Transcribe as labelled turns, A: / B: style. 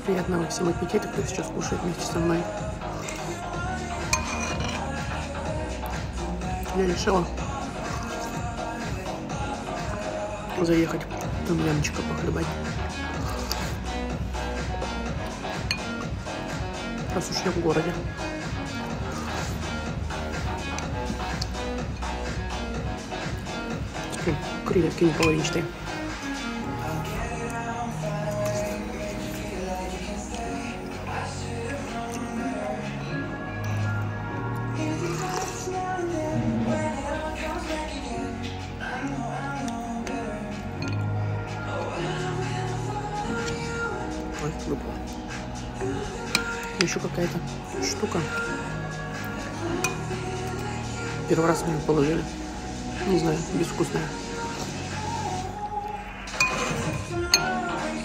A: Приятного всем аппетита, кто сейчас кушает вместе со мной. Я решила заехать тумьянчика похлебать. Раз уж я в городе. Креветки неполовинчатые. Ой, выпало. Еще какая-то штука. Первый раз мне положили. Не знаю, безвкусная.